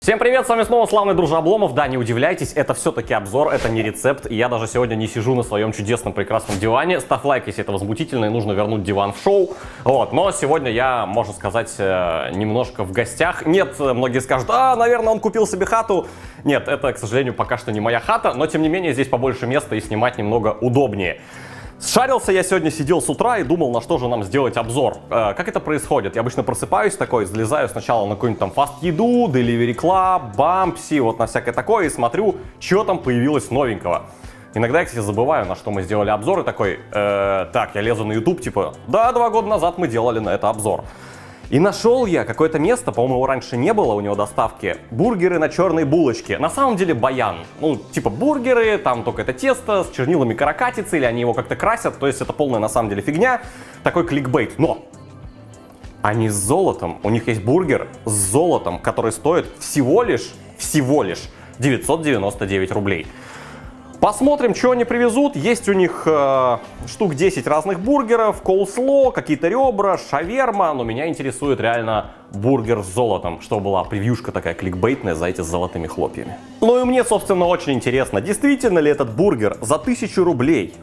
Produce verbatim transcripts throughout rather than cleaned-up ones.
Всем привет, с вами снова славный дружа Обломов. Да, не удивляйтесь, это все-таки обзор, это не рецепт. И я даже сегодня не сижу на своем чудесном прекрасном диване. Ставь лайк, если это возмутительно и нужно вернуть диван в шоу. Вот, но сегодня я, можно сказать, немножко в гостях. Нет, многие скажут, а, наверное, он купил себе хату. Нет, это, к сожалению, пока что не моя хата, но тем не менее здесь побольше места и снимать немного удобнее. Шарился я сегодня, сидел с утра и думал, на что же нам сделать обзор. Э, как это происходит? Я обычно просыпаюсь такой, залезаю сначала на какую-нибудь там фаст-еду, Delivery Club, Бампси, вот на всякое такое, и смотрю, что там появилось новенького. Иногда я, кстати, забываю, на что мы сделали обзор, и такой, э, так, я лезу на YouTube, типа, да, два года назад мы делали на это обзор. И нашел я какое-то место, по-моему, его раньше не было у него доставки, бургеры на черной булочке. На самом деле баян. Ну, типа бургеры, там только это тесто с чернилами каракатицы, или они его как-то красят. То есть это полная на самом деле фигня. Такой кликбейт. Но они с золотом. У них есть бургер с золотом, который стоит всего лишь, всего лишь девятьсот девяносто девять рублей. Посмотрим, что они привезут. Есть у них э, штук десять разных бургеров, коусло, какие-то ребра, шаверма. Но меня интересует реально бургер с золотом, чтобы была превьюшка такая кликбейтная за эти золотыми хлопьями. Ну и мне, собственно, очень интересно, действительно ли этот бургер за тысячу рублей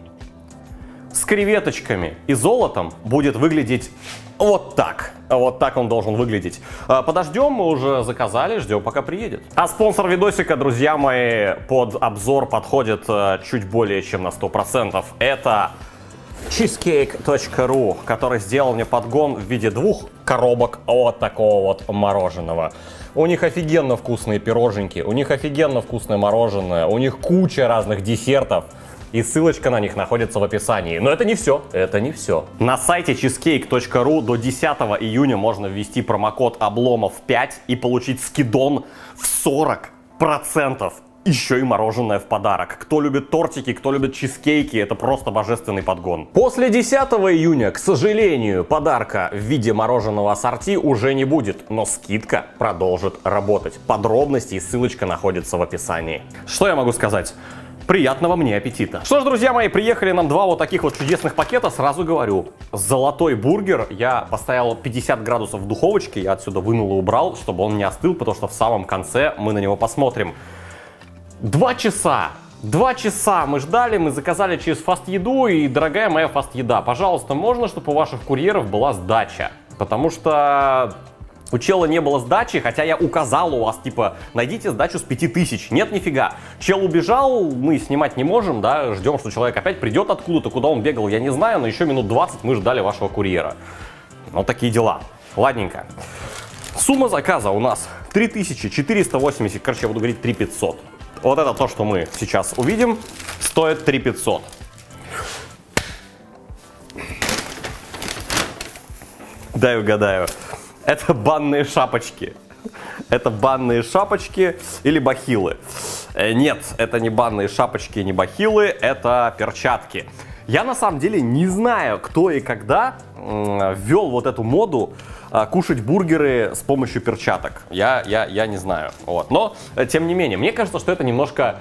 с креветочками и золотом будет выглядеть вот так. Вот так он должен выглядеть. Подождем, мы уже заказали, ждем, пока приедет. А спонсор видосика, друзья мои, под обзор подходит чуть более чем на сто процентов. Это чизкейк точка ру, который сделал мне подгон в виде двух коробок вот такого вот мороженого. У них офигенно вкусные пироженки, у них офигенно вкусное мороженое, у них куча разных десертов. И ссылочка на них находится в описании. Но это не все, это не все. На сайте чизкейк точка ру до десятого июня можно ввести промокод обломов пять и получить скидон в сорок процентов. Еще и мороженое в подарок. Кто любит тортики, кто любит чизкейки, это просто божественный подгон. После десятого июня, к сожалению, подарка в виде мороженого ассорти уже не будет, но скидка продолжит работать. Подробности и ссылочка находится в описании. Что я могу сказать? Приятного мне аппетита. Что ж, друзья мои, приехали нам два вот таких вот чудесных пакета. Сразу говорю, золотой бургер я поставил пятьдесят градусов в духовочке. Я отсюда вынул и убрал, чтобы он не остыл, потому что в самом конце мы на него посмотрим. Два часа. Два часа мы ждали, мы заказали через фаст-еду. И, дорогая моя фаст-еда, пожалуйста, можно, чтобы у ваших курьеров была сдача? Потому что у чела не было сдачи, хотя я указал у вас, типа, найдите сдачу с пяти тысяч. Нет, нифига. Чел убежал, мы снимать не можем, да, ждем, что человек опять придет откуда-то, куда он бегал, я не знаю, но еще минут двадцать мы ждали вашего курьера. Вот такие дела. Ладненько. Сумма заказа у нас три тысячи четыреста восемьдесят, короче, я буду говорить три тысячи пятьсот. Вот это то, что мы сейчас увидим, стоит три тысячи пятьсот. Дай угадаю. Это банные шапочки. Это банные шапочки или бахилы. Нет, это не банные шапочки, не бахилы, это перчатки. Я на самом деле не знаю, кто и когда ввел вот эту моду кушать бургеры с помощью перчаток. Я, я, я не знаю. Вот. Но, тем не менее, мне кажется, что это немножко...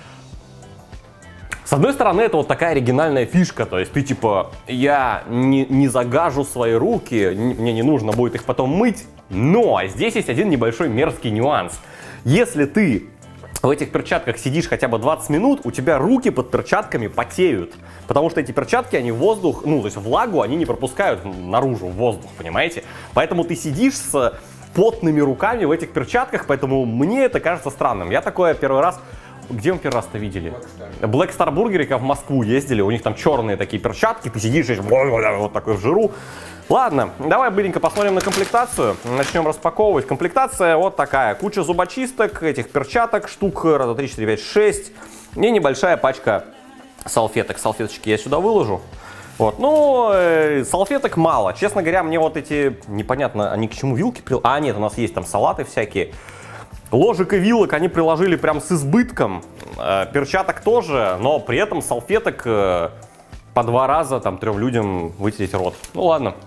С одной стороны, это вот такая оригинальная фишка, то есть ты типа, я не, не загажу свои руки, мне не нужно будет их потом мыть, но здесь есть один небольшой мерзкий нюанс. Если ты в этих перчатках сидишь хотя бы двадцать минут, у тебя руки под перчатками потеют, потому что эти перчатки, они воздух, ну то есть влагу, они не пропускают наружу в воздух, понимаете? Поэтому ты сидишь с потными руками в этих перчатках, поэтому мне это кажется странным. Я такое первый раз... Где мы первый раз-то видели? Black Star Бургерика в Москву ездили, у них там черные такие перчатки, ты сидишь вот такой в жиру. Ладно, давай быстренько посмотрим на комплектацию, начнем распаковывать. Комплектация вот такая, куча зубочисток, этих перчаток, штук раз, два, три, четыре, пять, шесть и небольшая пачка салфеток. Салфеточки я сюда выложу. Вот, ну, э, салфеток мало. Честно говоря, мне вот эти, непонятно, они к чему вилки прил... А, нет, у нас есть там салаты всякие. Ложек и вилок они приложили прям с избытком, э, перчаток тоже, но при этом салфеток э, по два раза там трем людям вытереть рот. Ну ладно.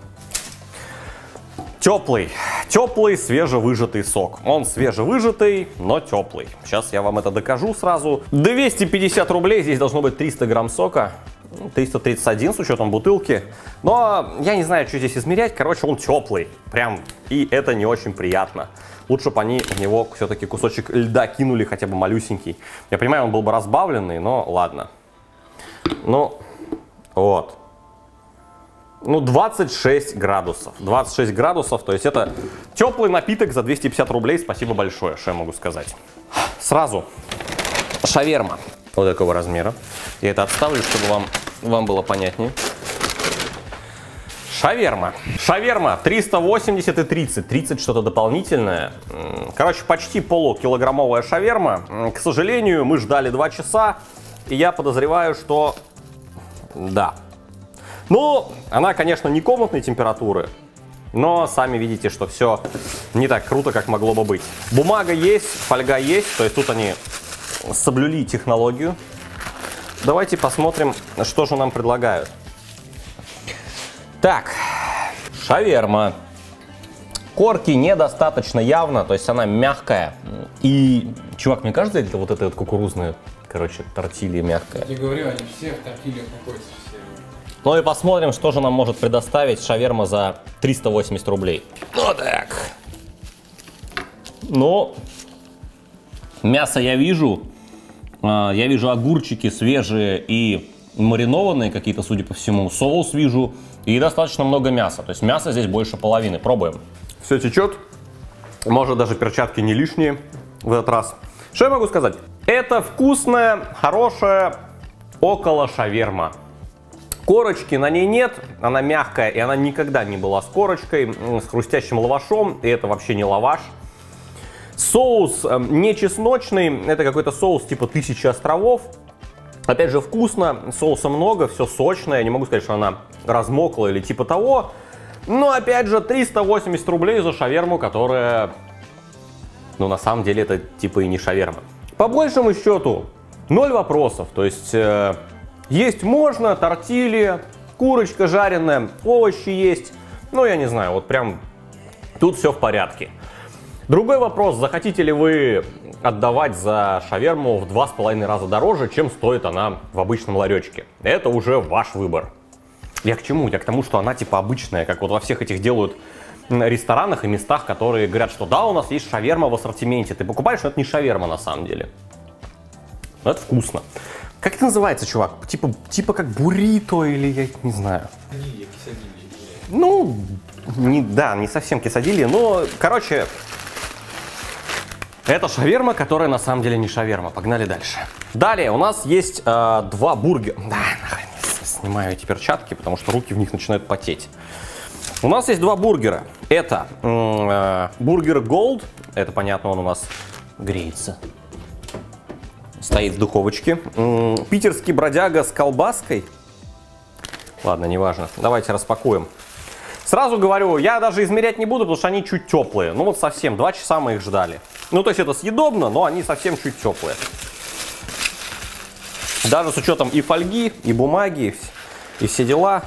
Теплый, теплый свежевыжатый сок. Он свежевыжатый, но теплый. Сейчас я вам это докажу сразу. двести пятьдесят рублей, здесь должно быть триста грамм сока. триста тридцать один с учетом бутылки. Но я не знаю, что здесь измерять. Короче, он теплый. Прям. И это не очень приятно. Лучше бы они в него все-таки кусочек льда кинули, хотя бы малюсенький. Я понимаю, он был бы разбавленный, но ладно. Ну, вот. Ну, двадцать шесть градусов. двадцать шесть градусов, то есть это теплый напиток за двести пятьдесят рублей. Спасибо большое, что я могу сказать. Сразу шаверма вот такого размера. Я это отставлю, чтобы вам, вам было понятнее. Шаверма. Шаверма триста восемьдесят и тридцать. тридцать что-то дополнительное. Короче, почти полукилограммовая шаверма. К сожалению, мы ждали два часа. И я подозреваю, что да. Ну, она, конечно, не комнатной температуры. Но сами видите, что все не так круто, как могло бы быть. Бумага есть, фольга есть. То есть тут они соблюли технологию. Давайте посмотрим, что же нам предлагают. Так, шаверма. Корки недостаточно явно, то есть она мягкая. И, чувак, мне кажется, это вот эта вот кукурузная, короче, тортилья мягкая. Я говорю, они все в тортильях находятся. Все. Ну и посмотрим, что же нам может предоставить шаверма за триста восемьдесят рублей. Вот так. Ну, мясо я вижу. Я вижу огурчики свежие и маринованные какие-то, судя по всему. Соус вижу. И достаточно много мяса. То есть мяса здесь больше половины. Пробуем. Все течет. Может, даже перчатки не лишние в этот раз. Что я могу сказать? Это вкусная, хорошая около шаверма. Корочки на ней нет. Она мягкая, и она никогда не была с корочкой. С хрустящим лавашом. И это вообще не лаваш. Соус не чесночный. Это какой-то соус типа Тысячи островов. Опять же, вкусно, соуса много, все сочное. Я не могу сказать, что она размокла или типа того. Но, опять же, триста восемьдесят рублей за шаверму, которая, ну, на самом деле, это типа и не шаверма. По большему счету, ноль вопросов. То есть, э, есть можно, тортилья, курочка жареная, овощи есть. Ну, я не знаю, вот прям тут все в порядке. Другой вопрос, захотите ли вы отдавать за шаверму в два с половиной раза дороже, чем стоит она в обычном ларечке. Это уже ваш выбор. Я к чему? Я к тому, что она типа обычная, как вот во всех этих делают ресторанах и местах, которые говорят, что да, у нас есть шаверма в ассортименте. Ты покупаешь, но это не шаверма на самом деле. Но это вкусно. Как это называется, чувак? Типа, типа как буррито или я не знаю. Кесадилья, кесадилья. Ну, не, да, не совсем кесадилья, но, короче... Это шаверма, которая на самом деле не шаверма. Погнали дальше. Далее у нас есть э, два бургера. Да, нахрен, снимаю эти перчатки, потому что руки в них начинают потеть. У нас есть два бургера. Это э, бургер Gold. Это, понятно, он у нас греется. Стоит в духовочке. М -м, питерский бродяга с колбаской. Ладно, неважно. Давайте распакуем. Сразу говорю, я даже измерять не буду, потому что они чуть теплые. Ну вот совсем, два часа мы их ждали. Ну то есть это съедобно, но они совсем чуть теплые. Даже с учетом и фольги, и бумаги, и все дела.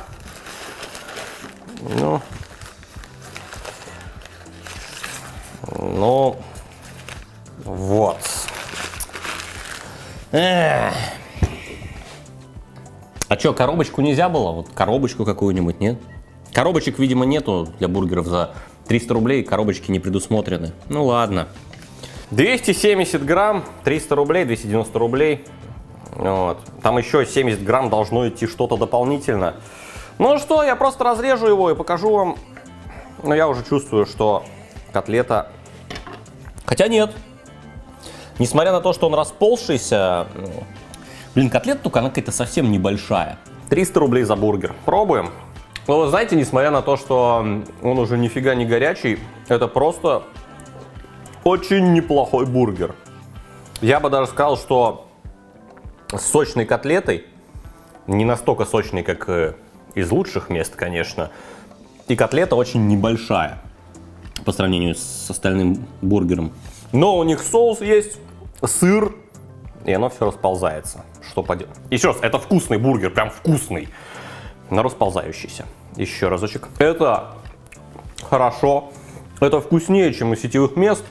Ну, ну вот. Эх. А что, коробочку нельзя было? Вот коробочку какую-нибудь, нет? Коробочек, видимо, нету для бургеров за триста рублей, коробочки не предусмотрены. Ну ладно. двести семьдесят грамм, триста рублей, двести девяносто рублей. Вот. Там еще семьдесят грамм должно идти что-то дополнительно. Ну что, я просто разрежу его и покажу вам. Но я уже чувствую, что котлета... Хотя нет. Несмотря на то, что он расползшийся... Блин, котлета только она какая-то совсем небольшая. триста рублей за бургер. Пробуем. Но вы знаете, несмотря на то, что он уже нифига не горячий, это просто очень неплохой бургер. Я бы даже сказал, что с сочной котлетой, не настолько сочной, как из лучших мест, конечно, и котлета очень небольшая по сравнению с остальным бургером. Но у них соус есть, сыр, и оно все расползается. Что поделать? Еще раз, это вкусный бургер, прям вкусный. На расползающийся. Еще разочек. Это хорошо. Это вкуснее, чем из сетевых мест.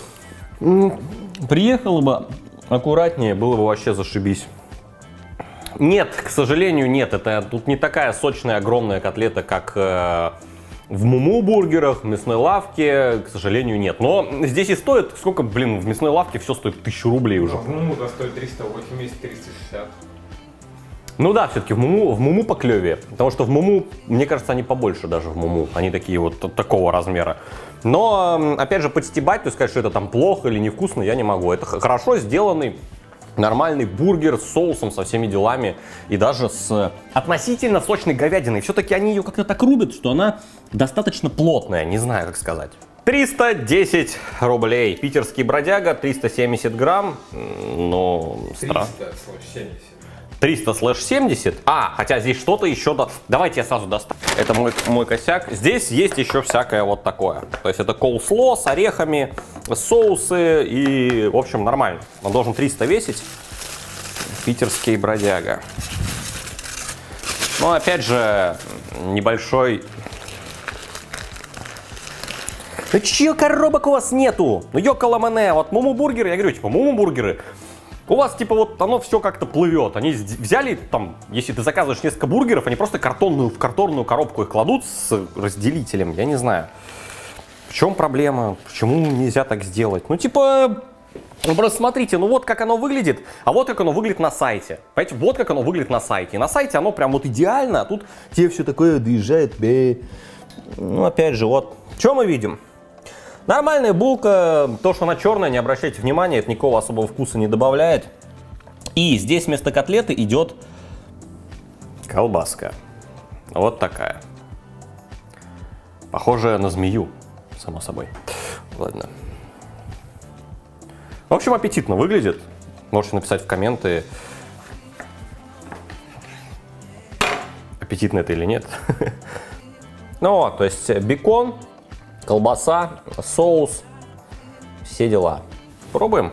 Приехало бы аккуратнее, было бы вообще зашибись. Нет, к сожалению, нет. Это тут не такая сочная, огромная котлета, как э, в Муму бургерах, в мясной лавке. К сожалению, нет. Но здесь и стоит, сколько, блин, в мясной лавке все стоит тысячу рублей уже. Но в Муму стоит триста восемьдесят — триста шестьдесят. Ну да, все-таки в Муму, в Муму поклевее. Потому что в Муму, мне кажется, они побольше даже в Муму. Они такие вот такого размера. Но, опять же, подстебать, то есть сказать, что это там плохо или невкусно, я не могу. Это хорошо сделанный, нормальный бургер с соусом, со всеми делами. И даже с относительно сочной говядиной. Все-таки они ее как-то так рубят, что она достаточно плотная. Не знаю, как сказать. триста десять рублей. Питерский бродяга, триста семьдесят грамм. Ну, странно. триста семьдесят. триста семьдесят. А, хотя здесь что-то еще... До... Давайте я сразу достану. Это мой, мой косяк. Здесь есть еще всякое вот такое. То есть это коусло с орехами, соусы и, в общем, нормально. Он должен триста весить. Питерский бродяга. Ну, опять же, небольшой... Ну, чьих коробок у вас нету? Ну, ёкаламане. Вот Муму бургеры, я говорю, типа, Муму бургеры. У вас, типа, вот оно все как-то плывет. Они взяли, там, если ты заказываешь несколько бургеров, они просто картонную, в картонную коробку их кладут с разделителем. Я не знаю. В чем проблема? Почему нельзя так сделать? Ну, типа, ну, просто смотрите, ну вот как оно выглядит, а вот как оно выглядит на сайте. Понимаете, вот как оно выглядит на сайте. И на сайте оно прям вот идеально, а тут тебе все такое доезжает. Бе. Ну, опять же, вот, что мы видим? Нормальная булка, то, что она черная, не обращайте внимания, это никакого особого вкуса не добавляет. И здесь вместо котлеты идет колбаска. Вот такая. Похожая на змею, само собой. Ладно. В общем, аппетитно выглядит. Можете написать в комменты, аппетитно это или нет. Ну, то есть бекон, колбаса, соус, все дела. Пробуем.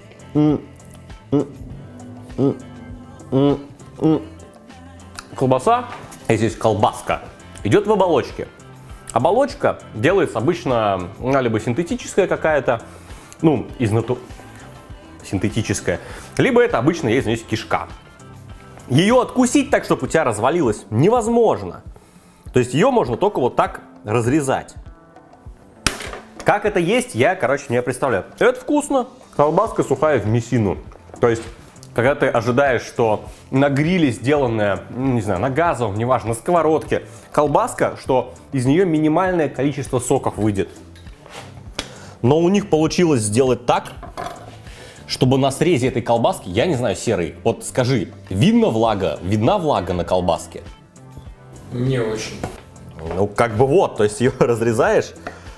Колбаса, здесь колбаска, идет в оболочке. Оболочка делается обычно ну, либо синтетическая какая-то, ну, из нату... синтетическая, либо это обычно есть здесь кишка. Ее откусить так, чтобы у тебя развалилось, невозможно. То есть ее можно только вот так разрезать. Как это есть, я, короче, не представляю. Это вкусно. Колбаска сухая в мясину. То есть, когда ты ожидаешь, что на гриле сделанная, не знаю, на газовом, неважно, на сковородке, колбаска, что из нее минимальное количество соков выйдет. Но у них получилось сделать так, чтобы на срезе этой колбаски, я не знаю, серый, вот скажи, видно влага, видна влага на колбаске? Не очень. Ну, как бы вот, то есть ее разрезаешь,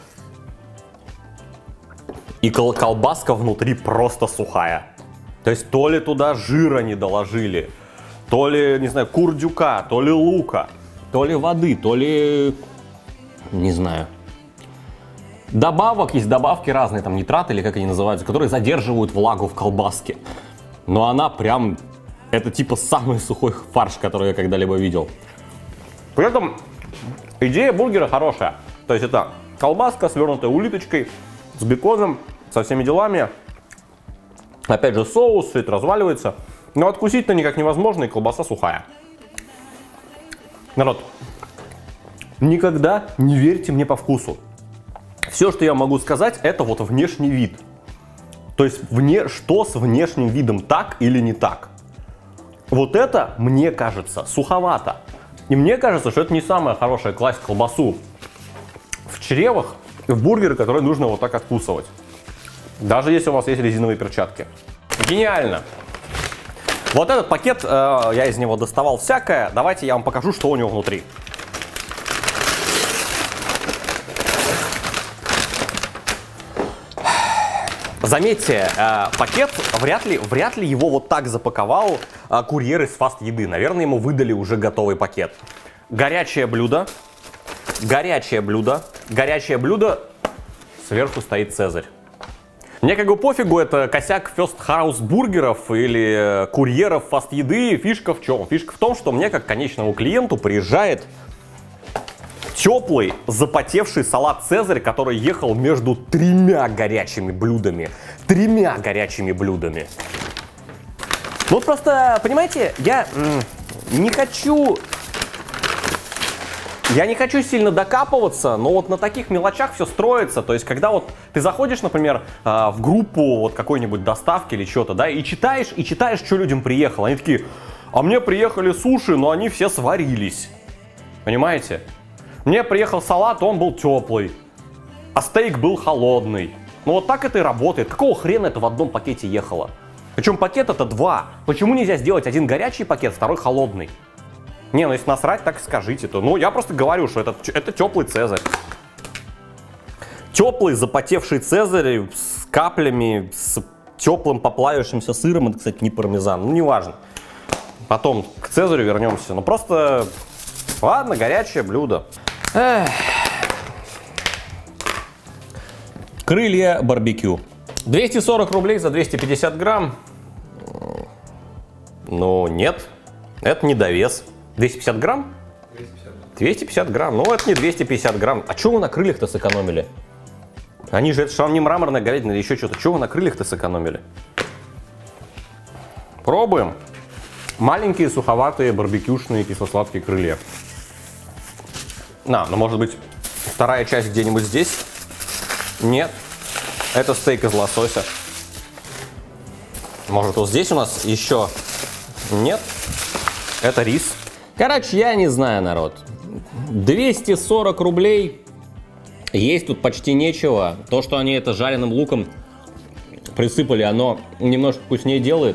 и кол колбаска внутри просто сухая. То есть то ли туда жира не доложили, то ли, не знаю, курдюка, то ли лука, то ли воды, то ли, не знаю. Добавок, есть добавки разные, там нитраты или как они называются, которые задерживают влагу в колбаске. Но она прям, это типа самый сухой фарш, который я когда-либо видел. При этом идея бургера хорошая. То есть это колбаска, свернутая улиточкой, с беконом, со всеми делами. Опять же соус, все это разваливается. Но откусить-то никак невозможно, и колбаса сухая. Народ, никогда не верьте мне по вкусу. Все, что я могу сказать, это вот внешний вид. То есть вне, что с внешним видом так или не так. Вот это, мне кажется, суховато. И мне кажется, что это не самая хорошая класть колбасу в чревах, в бургеры, которые нужно вот так откусывать. Даже если у вас есть резиновые перчатки. Гениально! Вот этот пакет, э, я из него доставал всякое. Давайте я вам покажу, что у него внутри. Заметьте, э, пакет, вряд ли, вряд ли его вот так запаковал э, курьер из фаст-еды. Наверное, ему выдали уже готовый пакет. Горячее блюдо, горячее блюдо, горячее блюдо, сверху стоит Цезарь. Мне как бы пофигу, это косяк First House бургеров или курьеров фаст-еды. Фишка в чем? Фишка в том, что мне как конечному клиенту приезжает теплый, запотевший салат Цезарь, который ехал между тремя горячими блюдами. Тремя горячими блюдами. Ну просто, понимаете, я не хочу... Я не хочу сильно докапываться, но вот на таких мелочах все строится. То есть, когда вот ты заходишь, например, в группу вот какой-нибудь доставки или что-то, да, и читаешь, и читаешь, что людям приехало. Они такие, а мне приехали суши, но они все сварились. Понимаете? Мне приехал салат, он был теплый, а стейк был холодный. Ну вот так это и работает. Какого хрена это в одном пакете ехало? Причем пакет это два. Почему нельзя сделать один горячий пакет, второй холодный? Не, ну если насрать, так и скажите то. Ну, я просто говорю, что это, это теплый цезарь. Теплый запотевший цезарь с каплями, с теплым поплавившимся сыром. Это, кстати, не пармезан, ну, неважно. Потом к цезарю вернемся. Ну, просто, ладно, горячее блюдо. Эх. Крылья барбекю. двести сорок рублей за двести пятьдесят грамм. Ну, нет, это не довес. двести пятьдесят грамм? двести пятьдесят. двести пятьдесят грамм, ну это не двести пятьдесят грамм. А что вы на крыльях-то сэкономили? Они же, это же вам не мраморная говядина или еще что-то. Что вы на крыльях-то сэкономили? Пробуем. Маленькие суховатые барбекюшные кисло-сладкие крылья. На, ну может быть вторая часть где-нибудь здесь? Нет. Это стейк из лосося. Может вот здесь у нас еще? Нет. Это рис. Короче, я не знаю, народ. двести сорок рублей. Есть тут почти нечего. То, что они это жареным луком присыпали, оно немножко вкуснее делает.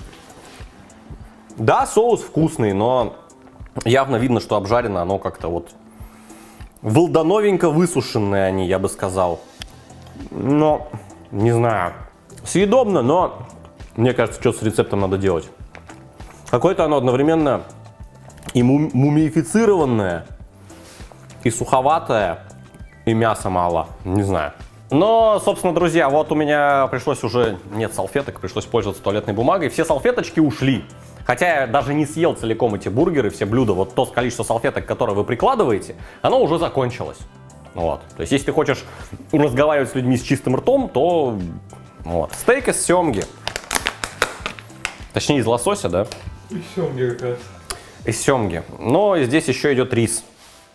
Да, соус вкусный, но явно видно, что обжарено оно как-то вот волдановенько высушенные они, я бы сказал. Но, не знаю, съедобно, но мне кажется, что с рецептом надо делать. Какое-то оно одновременно и мумифицированное, и суховатое, и мяса мало, не знаю. Но, собственно, друзья, вот у меня пришлось уже, нет салфеток, пришлось пользоваться туалетной бумагой. Все салфеточки ушли. Хотя я даже не съел целиком эти бургеры, все блюда. Вот то количество салфеток, которое вы прикладываете, оно уже закончилось. Вот. То есть, если ты хочешь разговаривать с людьми с чистым ртом, то вот. Стейк из семги. Точнее, из лосося, да? Из семги как раз. Из семги. Но здесь еще идет рис.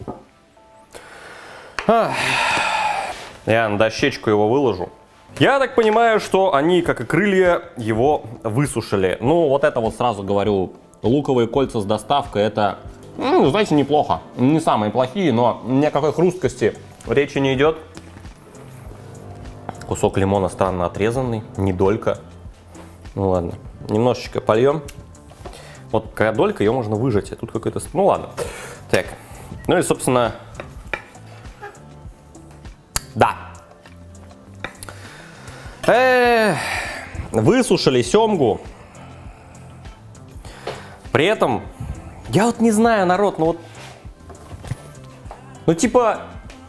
Ах. Я на дощечку его выложу. Я так понимаю, что они, как и крылья, его высушили. Ну, вот это вот сразу говорю, луковые кольца с доставкой, это, ну, знаете, неплохо. Не самые плохие, но ни о какой хрусткости речи не идет. Кусок лимона странно отрезанный, не долька. Ну ладно, немножечко польем. Вот когда долька, ее можно выжать, а тут какой-то... Ну ладно. Так, ну и, собственно... Да. Эх, высушили семгу. При этом, я вот не знаю, народ, ну вот... Ну типа...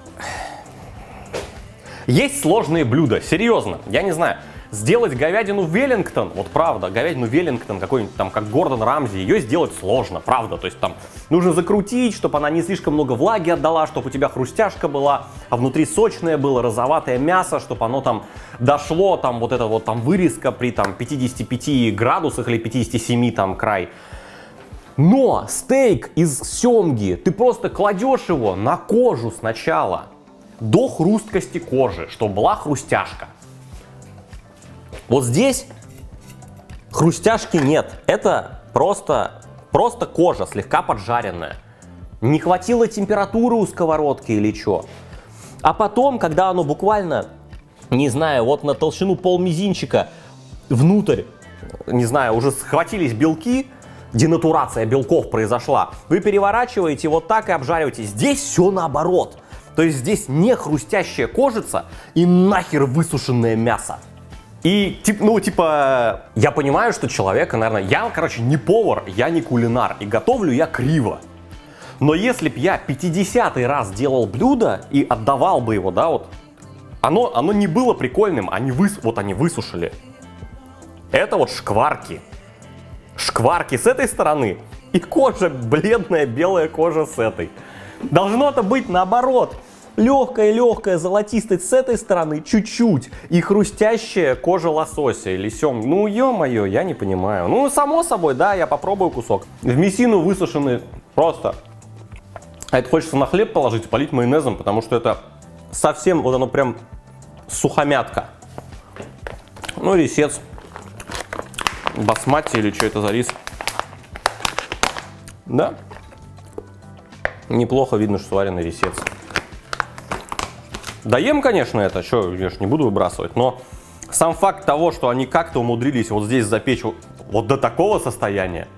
Есть сложные блюда, серьезно, я не знаю. Сделать говядину Веллингтон, вот правда, говядину Веллингтон, какой-нибудь там, как Гордон Рамзи, ее сделать сложно, правда. То есть там нужно закрутить, чтобы она не слишком много влаги отдала, чтобы у тебя хрустяшка была, а внутри сочное было, розоватое мясо, чтобы оно там дошло, там вот это вот там вырезка при там пятидесяти пяти градусах или пятидесяти семи там край. Но стейк из семги, ты просто кладешь его на кожу сначала, до хрусткости кожи, чтобы была хрустяшка. Вот здесь хрустяшки нет, это просто, просто кожа, слегка поджаренная. Не хватило температуры у сковородки или что. А потом, когда оно буквально, не знаю, вот на толщину полмизинчика внутрь, не знаю, уже схватились белки, денатурация белков произошла, вы переворачиваете вот так и обжариваете. Здесь все наоборот. То есть здесь не хрустящая кожица и нахер высушенное мясо. И, ну, типа, я понимаю, что человека, наверное, я, короче, не повар, я не кулинар, и готовлю я криво. Но если б я пятидесятый раз делал блюдо и отдавал бы его, да, вот, оно, оно не было прикольным, они выс, вот они высушили. Это вот шкварки. Шкварки с этой стороны и кожа, бледная белая кожа с этой. Должно это быть наоборот. Легкая-легкая золотистость с этой стороны, чуть-чуть. И хрустящая кожа лосося или сем. Ну, ё-моё, я не понимаю. Ну, само собой, да, я попробую кусок. В мясину высушенный просто. А это хочется на хлеб положить, полить майонезом, потому что это совсем, вот оно прям сухомятка. Ну, рисец. Басмати или что это за рис. Да. Неплохо видно, что сваренный рисец. Доем, конечно, это, что, я ж не буду выбрасывать, но сам факт того, что они как-то умудрились вот здесь запечь вот, вот до такого состояния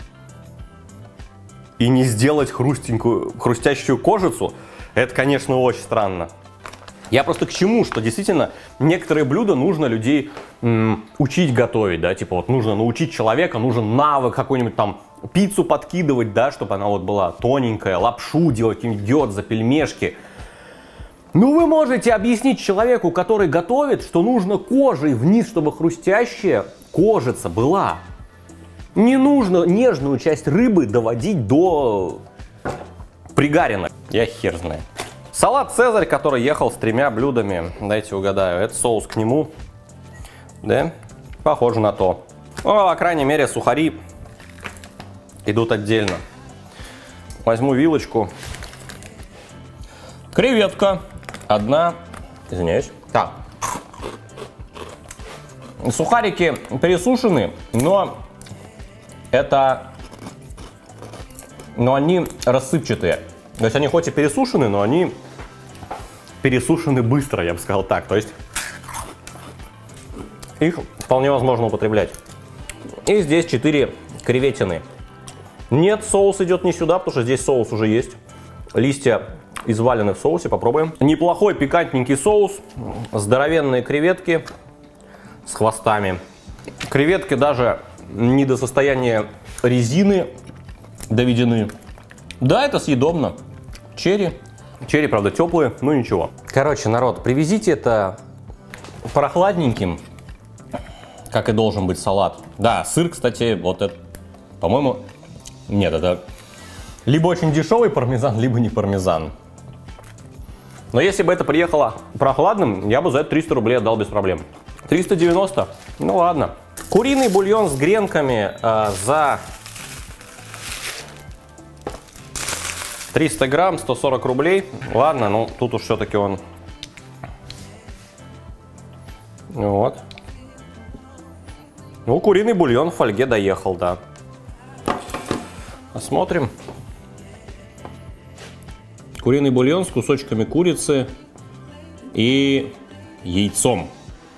и не сделать хрустенькую, хрустящую кожицу, это, конечно, очень странно. Я просто к чему, что действительно некоторые блюда нужно людей м, учить готовить, да, типа вот нужно научить человека, нужен навык какой-нибудь там, пиццу подкидывать, да, чтобы она вот была тоненькая, лапшу делать, какие-нибудь гёдза, пельмешки. Ну вы можете объяснить человеку, который готовит, что нужно кожей вниз, чтобы хрустящая кожица была. Не нужно нежную часть рыбы доводить до пригаренной. Я хер знаю. Салат «Цезарь», который ехал с тремя блюдами, дайте угадаю, это соус к нему, да, похоже на то. Ну, по крайней мере, сухари идут отдельно. Возьму вилочку. Креветка. Одна, извиняюсь. Так. Сухарики пересушены, но это, но они рассыпчатые. То есть они хоть и пересушены, но они пересушены быстро, я бы сказал так. То есть их вполне возможно употреблять. И здесь четыре креветины. Нет, соус идет не сюда, потому что здесь соус уже есть. Листья извалены в соусе, попробуем. Неплохой пикантненький соус, здоровенные креветки с хвостами. Креветки даже не до состояния резины доведены. Да, это съедобно. Черри. Черри, правда, теплые, но ничего. Короче, народ, привезите это прохладненьким, как и должен быть салат. Да, сыр, кстати, вот это, по-моему, нет, это либо очень дешевый пармезан, либо не пармезан. Но если бы это приехало прохладным, я бы за это триста рублей отдал без проблем. триста девяносто? Ну ладно. Куриный бульон с гренками э, за триста грамм, сто сорок рублей. Ладно, ну тут уж все-таки он... Вот. Ну, куриный бульон в фольге доехал, да. Посмотрим. Куриный бульон с кусочками курицы и яйцом.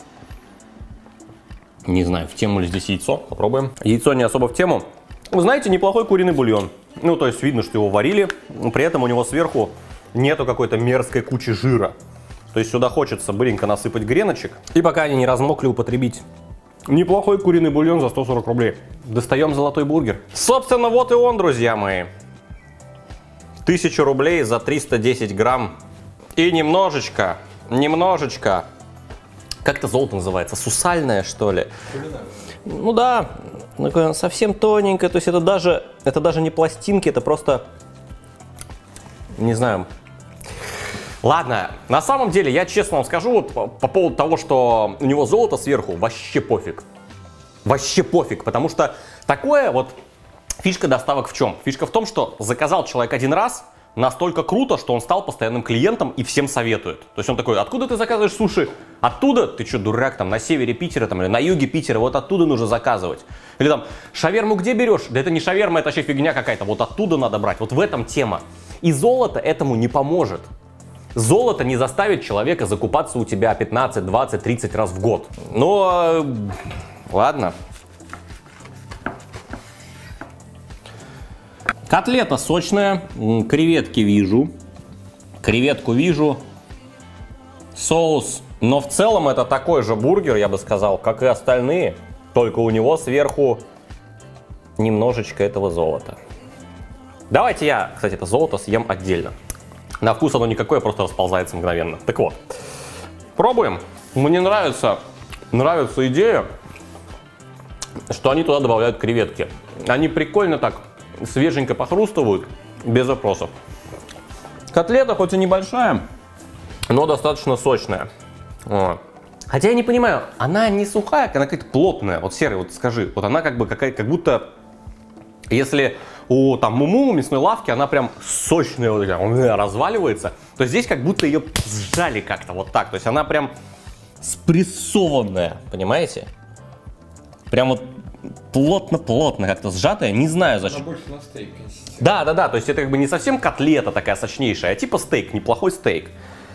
Не знаю, в тему ли здесь яйцо. Попробуем. Яйцо не особо в тему. Вы знаете, неплохой куриный бульон. Ну, то есть видно, что его варили. При этом у него сверху нету какой-то мерзкой кучи жира. То есть сюда хочется быренько насыпать греночек. И пока они не размокли, употребить. Неплохой куриный бульон за сто сорок рублей. Достаем золотой бургер. Собственно, вот и он, друзья мои. тысяча рублей за триста десять грамм. И немножечко, немножечко, как это золото называется, сусальное, что ли? Ну да, совсем тоненькое, то есть это даже, это даже не пластинки, это просто, не знаю. Ладно, на самом деле, я честно вам скажу, вот по, по поводу того, что у него золото сверху, вообще пофиг. Вообще пофиг, потому что такое вот... Фишка доставок в чем? Фишка в том, что заказал человек один раз, настолько круто, что он стал постоянным клиентом и всем советует. То есть он такой: откуда ты заказываешь суши? Оттуда? Ты что, дурак, там на севере Питера там, или на юге Питера, вот оттуда нужно заказывать. Или там, шаверму где берешь? Да это не шаверма, это вообще фигня какая-то, вот оттуда надо брать. Вот в этом тема. И золото этому не поможет. Золото не заставит человека закупаться у тебя пятнадцать, двадцать, тридцать раз в год. Но ладно. Котлета сочная, креветки вижу, креветку вижу, соус, но в целом это такой же бургер, я бы сказал, как и остальные, только у него сверху немножечко этого золота. Давайте я, кстати, это золото съем отдельно. На вкус оно никакое, просто расползается мгновенно. Так вот, пробуем. Мне нравится, нравится идея, что они туда добавляют креветки. Они прикольно так свеженько похрустывают, без вопросов. Котлета хоть и небольшая, но достаточно сочная. Вот. Хотя я не понимаю, она не сухая, она какая-то плотная. Вот, Серый, вот скажи, вот она как бы какая, как будто, если у там Муму, мясной лавки, она прям сочная, вот такая, разваливается, то здесь как будто ее сжали как-то вот так. То есть она прям спрессованная, понимаете? Прям вот плотно-плотно как-то сжатая, не знаю зачем. Она больше на стейк консистенция. Да, да, да, то есть это как бы не совсем котлета такая сочнейшая, а типа стейк, неплохой стейк.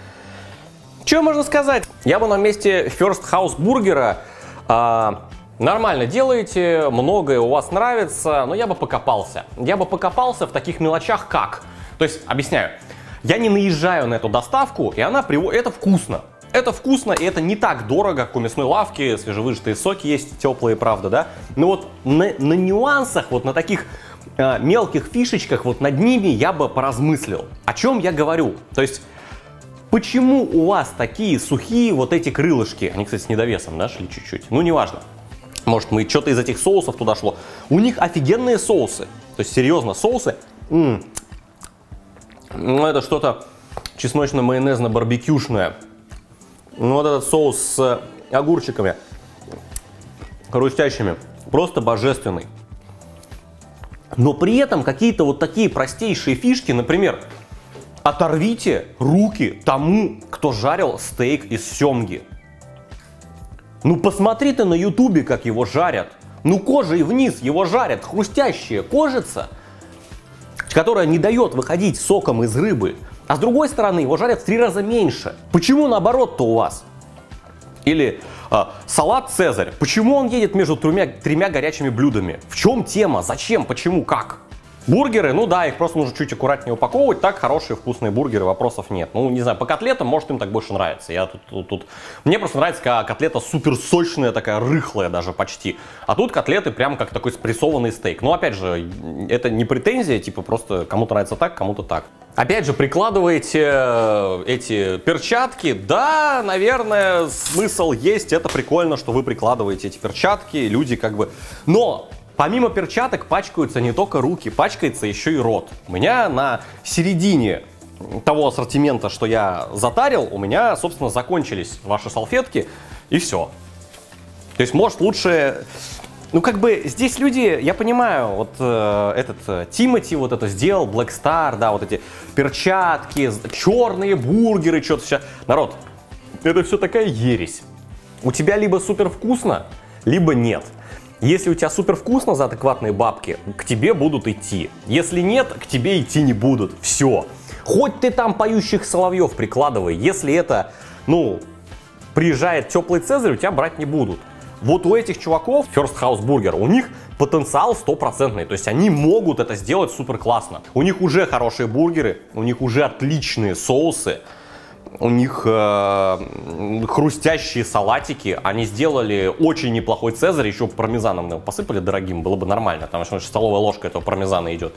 Что можно сказать? Я бы на месте First House бургера э, нормально делаете, многое у вас нравится, но я бы покопался. Я бы покопался в таких мелочах как. То есть, объясняю, я не наезжаю на эту доставку, и она приводит... Это вкусно. Это вкусно, и это не так дорого, как у мясной лавки, свежевыжатые соки есть, теплые, правда, да? Но вот на, на нюансах, вот на таких э, мелких фишечках, вот над ними я бы поразмыслил. О чем я говорю? То есть... Почему у вас такие сухие вот эти крылышки? Они, кстати, с недовесом, да, шли чуть-чуть. Ну, неважно. Может, мы что-то из этих соусов туда шло. У них офигенные соусы. То есть, серьезно, соусы. М-м. Ну, это что-то чесночно-майонезно-барбекюшное. Ну, вот этот соус с огурчиками хрустящими. Просто божественный. Но при этом какие-то вот такие простейшие фишки, например... Оторвите руки тому, кто жарил стейк из семги. Ну посмотри ты на ютубе, как его жарят. Ну кожей вниз его жарят, хрустящая кожица, которая не дает выходить соком из рыбы. А с другой стороны, его жарят в три раза меньше. Почему наоборот-то у вас? Или э, салат Цезарь. Почему он едет между тремя, тремя горячими блюдами? В чем тема? Зачем? Почему? Как? Бургеры, ну да, их просто нужно чуть аккуратнее упаковывать. Так, хорошие вкусные бургеры, вопросов нет. Ну, не знаю, по котлетам, может, им так больше нравится. Я тут, тут, тут... Мне просто нравится, когда котлета супер сочная, такая рыхлая даже почти. А тут котлеты прям как такой спрессованный стейк. Ну, опять же, это не претензия, типа просто кому-то нравится так, кому-то так. Опять же, прикладываете эти перчатки. Да, наверное, смысл есть. Это прикольно, что вы прикладываете эти перчатки. Люди как бы... Но... Помимо перчаток пачкаются не только руки, пачкается еще и рот. У меня на середине того ассортимента, что я затарил, у меня, собственно, закончились ваши салфетки, и все. То есть, может, лучше... Ну, как бы, здесь люди, я понимаю, вот э, этот э, Тимати вот это сделал, Black Star, да, вот эти перчатки, черные бургеры, что-то все. Народ, это все такая ересь. У тебя либо супер вкусно, либо нет. Если у тебя супер вкусно за адекватные бабки, к тебе будут идти. Если нет, к тебе идти не будут. Все. Хоть ты там поющих соловьев прикладывай. Если это, ну, приезжает теплый Цезарь, у тебя брать не будут. Вот у этих чуваков, First House Burger, у них потенциал стопроцентный. То есть они могут это сделать супер классно. У них уже хорошие бургеры, у них уже отличные соусы. У них э, хрустящие салатики, они сделали очень неплохой Цезарь, еще пармезаном его посыпали дорогим, было бы нормально, потому что столовая ложка этого пармезана идет.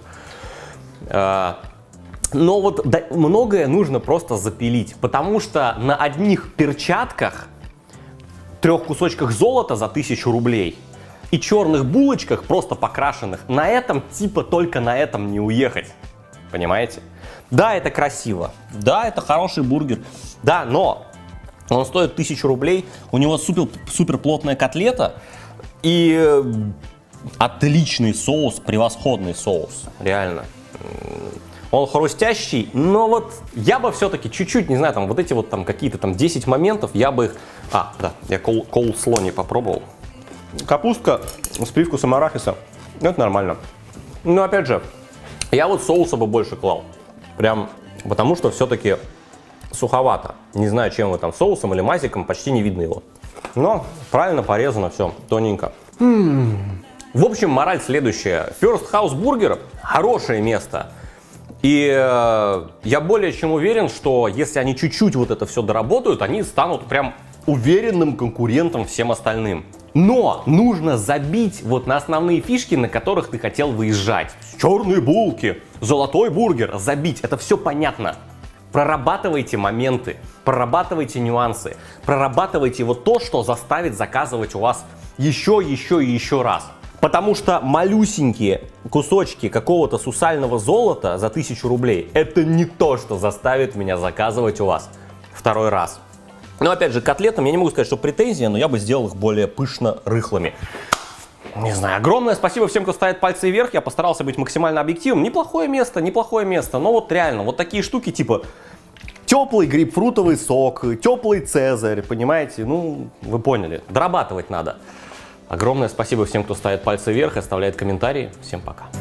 Э, но вот да, многое нужно просто запилить, потому что на одних перчатках, трех кусочках золота за тысячу рублей и черных булочках, просто покрашенных, на этом типа только на этом не уехать, понимаете? Да, это красиво, да, это хороший бургер, да, но он стоит тысячу рублей, у него супер, супер плотная котлета и э, отличный соус, превосходный соус, реально. Он хрустящий, но вот я бы все-таки чуть-чуть, не знаю, там вот эти вот там какие-то там десять моментов, я бы их... А, да, я кол, колсло не попробовал. Капустка с привкусом арахиса, это нормально. Но опять же, я вот соуса бы больше клал. Прям потому, что все-таки суховато. Не знаю, чем вы там, соусом или мазиком, почти не видно его. Но правильно порезано все, тоненько. М-м-м. В общем, мораль следующая. First House Burger – хорошее место. И э, я более чем уверен, что если они чуть-чуть вот это все доработают, они станут прям уверенным конкурентом всем остальным. Но нужно забить вот на основные фишки, на которых ты хотел выезжать. Черные булки, золотой бургер, забить, это все понятно. Прорабатывайте моменты, прорабатывайте нюансы, прорабатывайте вот то, что заставит заказывать у вас еще, еще и еще раз. Потому что малюсенькие кусочки какого-то сусального золота за тысячу рублей, это не то, что заставит меня заказывать у вас второй раз. Но опять же, к котлетам я не могу сказать, что претензия, но я бы сделал их более пышно-рыхлыми. Не знаю, огромное спасибо всем, кто ставит пальцы вверх. Я постарался быть максимально объективным. Неплохое место, неплохое место. Но вот реально, вот такие штуки типа теплый грейпфрутовый сок, теплый цезарь, понимаете? Ну, вы поняли. Дорабатывать надо. Огромное спасибо всем, кто ставит пальцы вверх и оставляет комментарии. Всем пока.